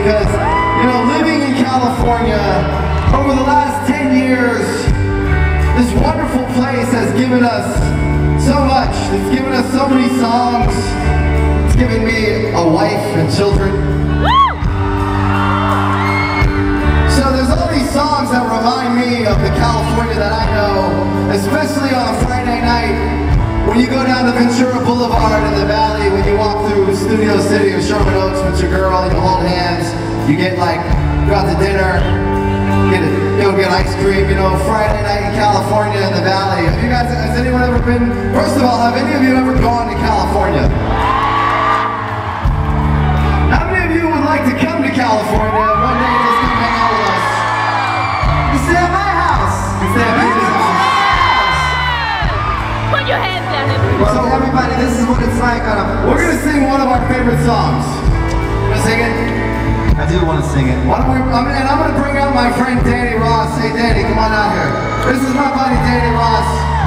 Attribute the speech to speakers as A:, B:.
A: because, you know, living in California over the last 10 years, this wonderful place has given us so much. It's given us so many songs. It's given me a wife and children. So there's all these songs that remind me of the California that I know, especially on a Friday night when you go down to Ventura Boulevard in the Valley, when you walk through Studio City or Sherman Oaks with your girl, you hold hands, you get like, go out to dinner, get ice cream, you know, Friday night in California in the Valley. Have you guys, has anyone ever been, first of all, have any of you ever gone to California? How many of you would like to come to California one day and just come hang out with us? You stay at my house. You stay at Peter's house.
B: Put your hands down,
A: So everybody, this is what it's like on a... We're going to sing one of our favorite songs. You want to sing it?
C: I do want to sing it.
A: Why don't we, and I'm going to bring out my friend Danny Ross. Hey Danny, come on out here. This is my buddy Danny Ross.